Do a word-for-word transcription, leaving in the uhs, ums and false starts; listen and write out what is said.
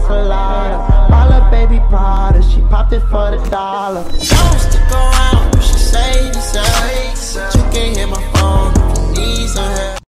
colada. Ball up baby Prada, she popped it for the dollar. I used to go